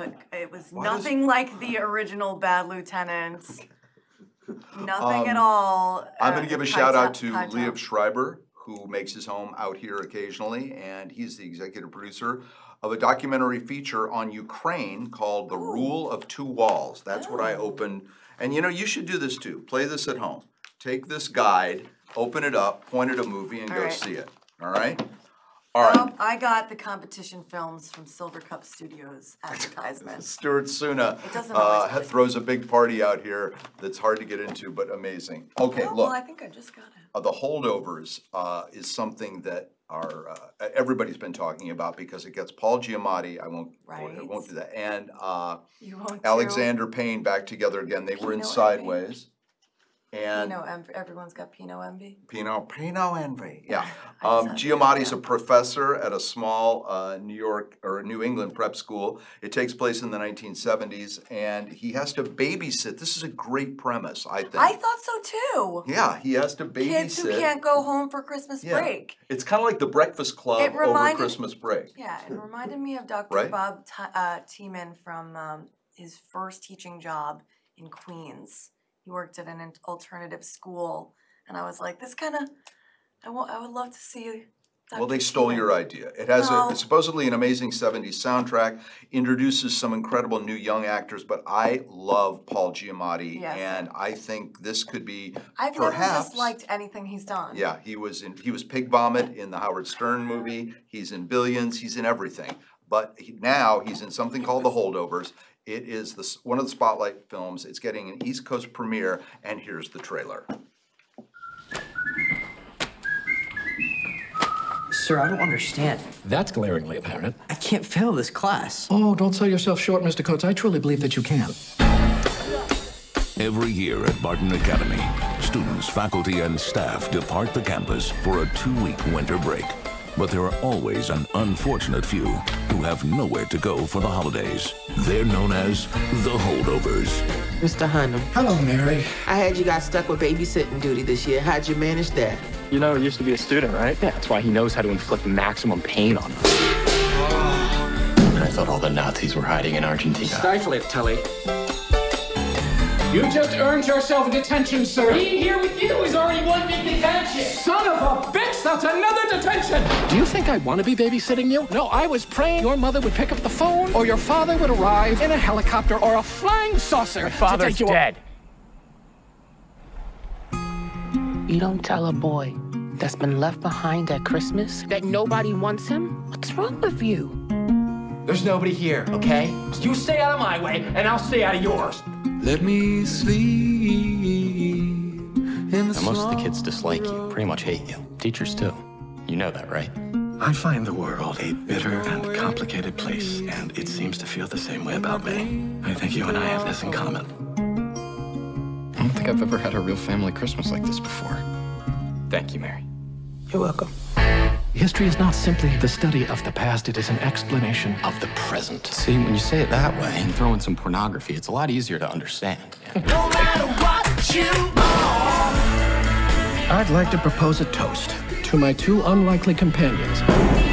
nothing like the original Bad Lieutenant. Nothing at all. I'm going to give a shout out to Liev Schreiber, who makes his home out here occasionally, and he's the executive producer of a documentary feature on Ukraine called The Rule of Two Walls. That's what I opened. And you should do this too. Play this at home. Take this guide, open it up, point at a movie, and go see it. All right? All right. I got the competition films from Silver Cup Studios advertisement. Stuart Suna throws a big party out here that's hard to get into, but amazing. Okay, look. Well, I think I just got it. The Holdovers is something that everybody's been talking about because it gets Paul Giamatti. I won't do that. And Alexander Payne back together again. They were in Sideways. And everyone's got Pinot envy. Pinot envy. Yeah. Giamatti's a professor at a small New England prep school. It takes place in the 1970s, and he has to babysit. This is a great premise, I think. I thought so too. Yeah, he has to babysit kids who can't go home for Christmas break. It's kind of like the Breakfast Club over Christmas break. Yeah, it reminded me of Dr. Bob Tiemann from his first teaching job in Queens. He worked at an alternative school, and I was like, this kind of, I would love to see. Well, they stole your idea. It has supposedly an amazing 70s soundtrack, introduces some incredible new young actors, but I love Paul Giamatti, and I think this could be I've never disliked anything he's done. Yeah, he was Pig Vomit in the Howard Stern movie. He's in Billions. He's in everything. But now he's in something called The Holdovers. It is one of the Spotlight films. It's getting an East Coast premiere, and here's the trailer. Sir, I don't understand. That's glaringly apparent. I can't fail this class. Oh, don't sell yourself short, Mr. Coates. I truly believe that you can. Every year at Barton Academy, students, faculty, and staff depart the campus for a 2-week winter break. But there are always an unfortunate few who have nowhere to go for the holidays. They're known as the Holdovers. Mr. Hunnam. Hello, Mary. I heard you got stuck with babysitting duty this year. How'd you manage that? You know, he used to be a student, right? Yeah, that's why he knows how to inflict maximum pain on us. I thought all the Nazis were hiding in Argentina. Stifle it, Tully. You just earned yourself a detention, sir. Being here with you is already one big detention. Son of a bitch, that's another detention. Do you think I want to be babysitting you? No, I was praying your mother would pick up the phone or your father would arrive in a helicopter or a flying saucer. My father's dead. You don't tell a boy that's been left behind at Christmas that nobody wants him? What's wrong with you? There's nobody here, okay? You stay out of my way, and I'll stay out of yours. Let me sleep in the Now, most of the kids dislike you, pretty much hate you. Teachers too. You know that, right? I find the world a bitter and complicated place, and it seems to feel the same way about me. I think you and I have this in common. I don't think I've ever had a real family Christmas like this before. Thank you, Mary. You're welcome. History is not simply the study of the past, it is an explanation Of the present. See, when you say it that way and throw in some pornography, it's a lot easier to understand. No matter what you are. I'd like to propose a toast to my two unlikely companions.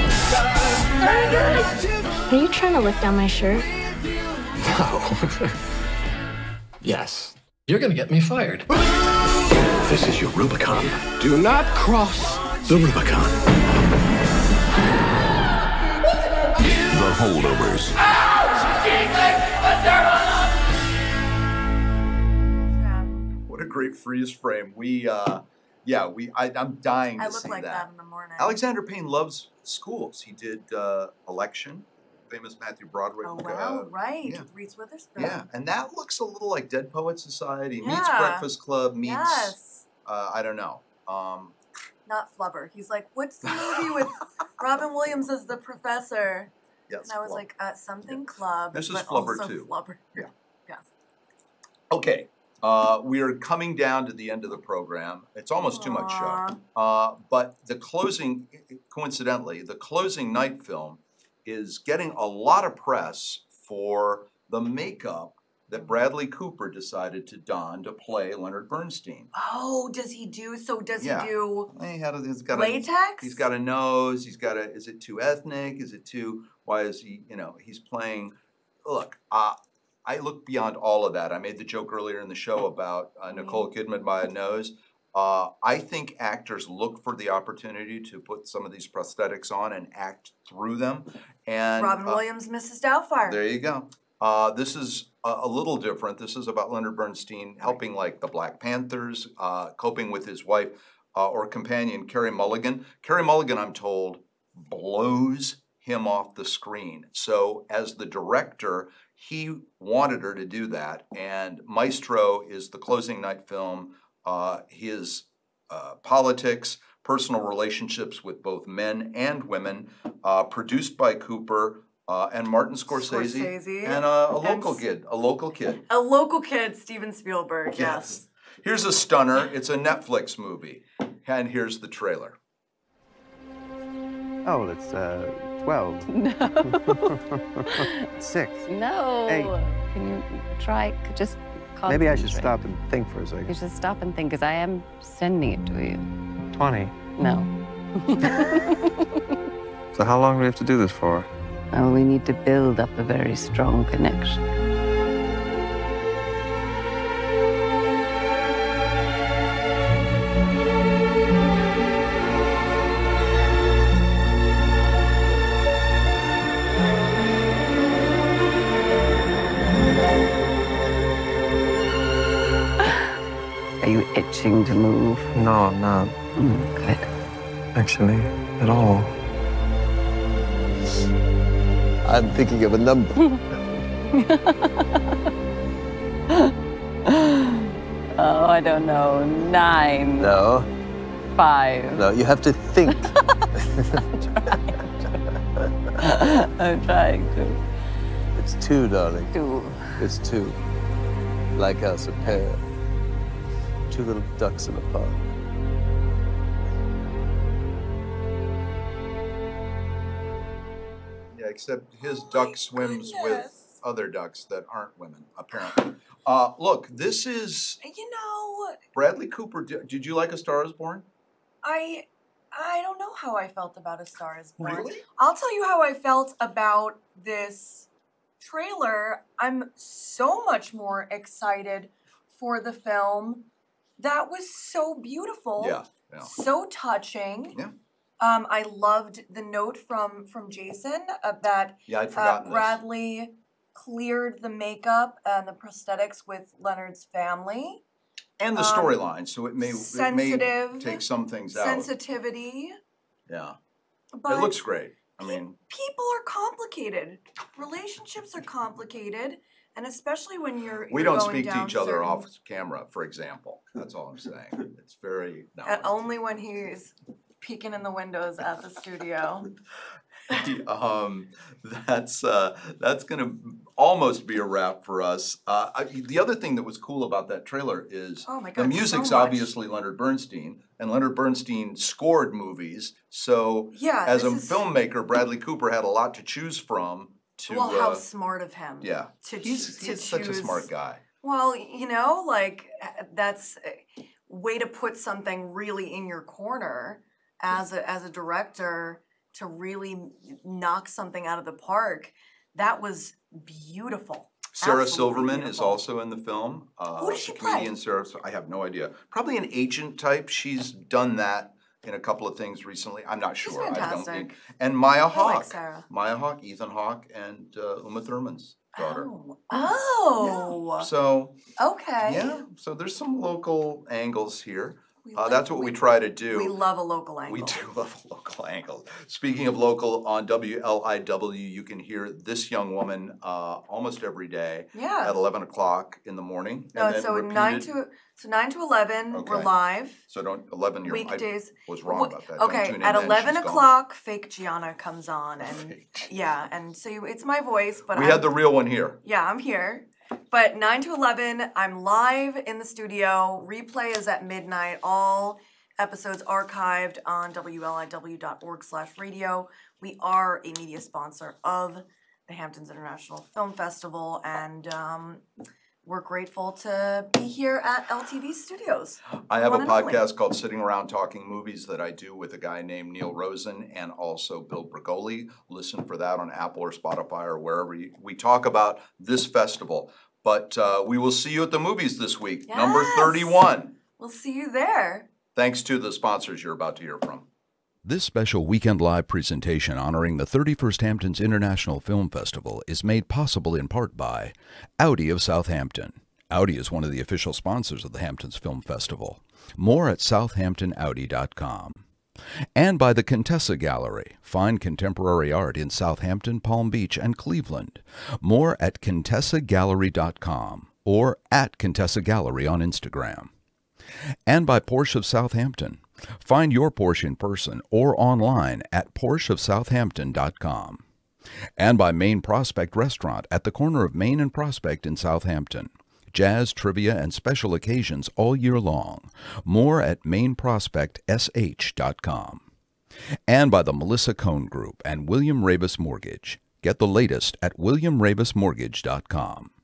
Are you trying to look down my shirt? No. Yes. You're gonna get me fired. This is your Rubicon. Do not cross the Rubicon. The Holdovers. What a great freeze frame. I'm dying to see look like that in the morning. Alexander Payne loves schools. He did Election, famous Matthew Broderick. Oh, wow, right. Yeah. Reese Witherspoon. Yeah, and that looks a little like Dead Poets Society meets Breakfast Club meets, I don't know. Not Flubber. He's like, what's the movie with Robin Williams as the professor? Yes, and I was like, something club. This is but Flubber also too. Flubber. Yeah. Yes. Okay, we are coming down to the end of the program. It's almost too much show. But the closing, coincidentally, the closing night film is getting a lot of press for the makeup that Bradley Cooper decided to don to play Leonard Bernstein. Oh, does he do? So does Yeah. he do He's got latex? He's got a nose. He's got a. Is it too ethnic? Is it too? Why is he? He's playing. Look, I look beyond all of that. I made the joke earlier in the show about Nicole Kidman by a nose. I think actors look for the opportunity to put some of these prosthetics on and act through them. And Robin Williams, Mrs. Doubtfire. there you go. This is a little different. This is about Leonard Bernstein helping like the Black Panthers, coping with his wife or companion, Carey Mulligan. Carey Mulligan, I'm told, blows him off the screen. So as the director, he wanted her to do that. And Maestro is the closing night film. His politics, personal relationships with both men and women, produced by Cooper and Martin Scorsese. And a local kid. A local kid, Steven Spielberg, yes. Here's a stunner. It's a Netflix movie. And here's the trailer. Oh, well, it's 12. No. 6. No. 8. Can you try, just concentrate. Maybe I should stop and think for a second. You should stop and think, because I am sending it to you. 20. No. So how long do we have to do this for? Oh, we need to build up a very strong connection. Are you itching to move? No, I'm not. Good. Actually, at all. I'm thinking of a number. Oh, I don't know. 9. No. 5. No, you have to think. I'm trying to. It's 2, darling. 2. It's 2. Like us, a pair. 2 little ducks in a pond. Yeah, except his duck swims with other ducks that aren't women, apparently. Look, this is Bradley Cooper. Did you like A Star Is Born? I don't know how I felt about A Star Is Born. Really? I'll tell you how I felt about this trailer. I'm so much more excited for the film. That was so beautiful. Yeah. So touching. Yeah. I loved the note from Jason that I'd forgotten this. Bradley cleared the makeup and the prosthetics with Leonard's family. And the storyline, so it may take some things out. Sensitivity. Yeah. But it looks great. I mean, people are complicated. Relationships are complicated. And especially when we don't going speak to down each other certain- off camera, for example. That's all I'm saying. It's very... No. And only when he's peeking in the windows at the studio. That's going to almost be a wrap for us. The other thing that was cool about that trailer is the music's obviously Leonard Bernstein, and Leonard Bernstein scored movies. So as a filmmaker, Bradley Cooper had a lot to choose from. How smart of him. Yeah, he's such a smart guy. Well, that's a way to put something really in your corner as a director, to really knock something out of the park. That was beautiful. Sarah Silverman is also in the film. Who does she play? Comedian Sarah, I have no idea. Probably an agent type. She's done that in a couple of things recently. I'm not sure. She's fantastic. And Maya I Hawke. like Sarah. Maya Hawke, Ethan Hawke, and Uma Thurman's daughter. Oh. Yeah. So. Okay. Yeah. So there's some local angles here. That's what we try to do. We love a local angle. We do love a local angle. Speaking of local, on WLIW, you can hear this young woman almost every day at 11 o'clock in the morning. No, And then so repeated- 9 to 11, we're live. So don't 11. Weekdays. I was wrong about that. Okay, Don't tune in at then, 11 she's gone. o'clock, fake Gianna comes on, and and so it's my voice, but We had the real one here. Yeah, I'm here. But 9 to 11, I'm live in the studio. Replay is at midnight. All episodes archived on WLIW.org/radio. We are a media sponsor of the Hamptons International Film Festival, and we're grateful to be here at LTV Studios. I have a One and only. podcast called Sitting Around Talking Movies that I do with a guy named Neil Rosen and also Bill Brigoli. Listen for that on Apple or Spotify or wherever we talk about this festival. But we will see you at the movies this week, number Yes. 31. We'll see you there. Thanks to the sponsors you're about to hear from. This special weekend live presentation honoring the 31st Hamptons International Film Festival is made possible in part by Audi of Southampton. Audi is one of the official sponsors of the Hamptons Film Festival. More at southamptonaudi.com. And by the Contessa Gallery, fine contemporary art in Southampton, Palm Beach, and Cleveland. More at contessagallery.com or at Contessa Gallery on Instagram. And by Porsche of Southampton. Find your Porsche in person or online at porscheofsouthampton.com. And by Main Prospect Restaurant at the corner of Main and Prospect in Southampton. Jazz, trivia, and special occasions all year long. More at mainprospectsh.com. And by the Melissa Cohn Group and William Ravis Mortgage. Get the latest at williamravismortgage.com.